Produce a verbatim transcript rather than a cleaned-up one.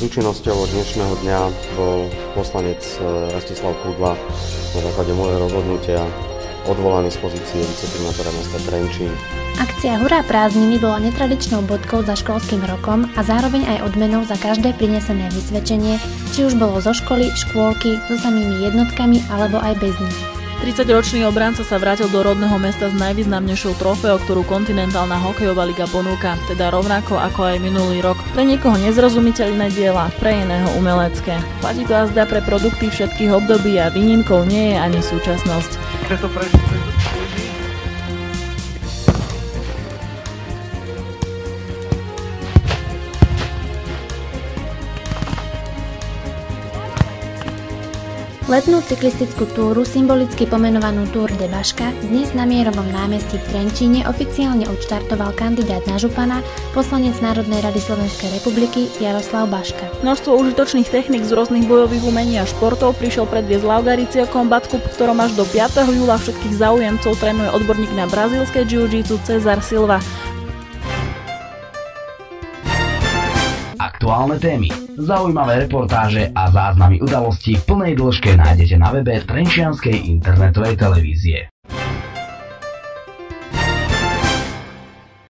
Súčinnosťou od dnešného dňa bol poslanec Rastislav Kudla na základe môjho rozhodnutia odvolaný z pozície viceprimátora mesta Trenčín. Akcia Hurá prázdniny bola netradičnou bodkou za školským rokom a zároveň aj odmenou za každé prinesené vysvedčenie, či už bolo zo školy, škôlky, so samými jednotkami alebo aj bez nich. tridsaťročný obranca sa vrátil do rodného mesta s najvýznamnejšou trofeou, ktorú kontinentálna hokejová liga ponúka, teda rovnako ako aj minulý rok. Pre niekoho nezrozumiteľné diela, pre iného umelecké. Platí to azda pre produkty všetkých období a výnimkou nie je ani súčasnosť. Preto prešli Letnú cyklistickú túru, symbolicky pomenovanú Tour de Baška, dnes na Mierovom námestí v Trenčíne oficiálne odštartoval kandidát na župana, poslanec Národnej rady Slovenskej republiky Jaroslav Baška. Množstvo užitočných techník z rôznych bojových umení a športov prišiel predviesť Laugaricijo Combat Cup, v ktorom až do piateho júla všetkých záujemcov trénuje odborník na brazílske jiu-jitsu Cezar Silva. Aktuálne témy, zaujímavé reportáže a záznamy udalostí v plnej dĺžke nájdete na webe Trenčianskej internetovej televízie.